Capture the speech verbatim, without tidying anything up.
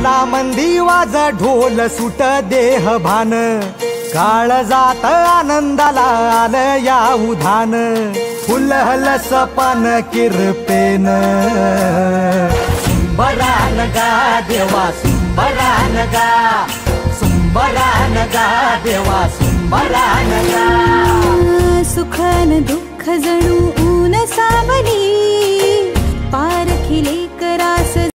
मना मंदी वाज ढोल सुट देह भान काळ जात आनंदाला आलं या उधान फुलहल सपन किरपेन सुंबरान गा देवा सुंबरान गा सुंबरान गा देवा सुंबरान गा सुख न दुःख जणू ऊन सावली पारखिले